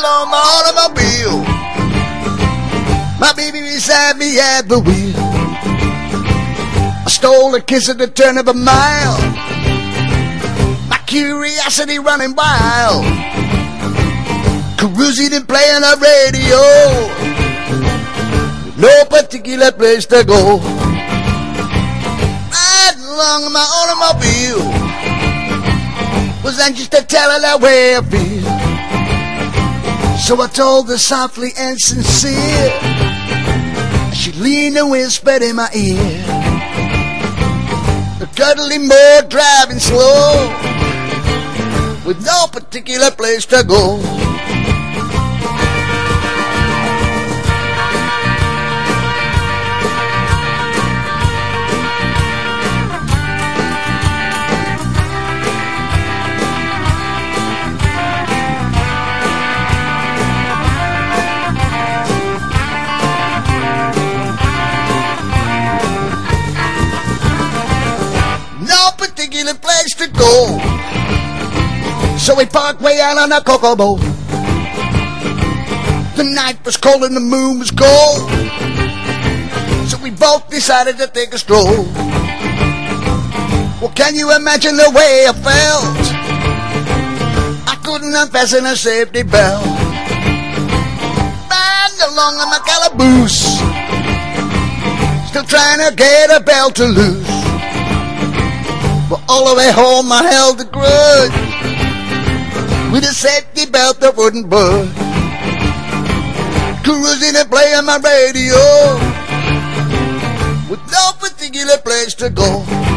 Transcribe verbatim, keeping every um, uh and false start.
along my automobile. My baby beside me at the wheel. I stole a kiss at the turn of a mile. My curiosity running wild. Cruising and playing a radio. No particular place to go. Riding along in my automobile. Was anxious to tell her the way I feel. So I told her softly and sincere. She leaned and whispered in my ear. Cuddling more, driving slow, with no particular place to go. Particular place to go. So we parked way out on a Kokomo. The night was cold and the moon was cold. So we both decided to take a stroll. Well, can you imagine the way I felt? I couldn't unfasten a safety belt. Riding along in my calaboose, still trying to get a belt to loose. But all the way home I held a grudge, with a safety belt that wouldn't budge. Cruising and playing my radio, with no particular place to go.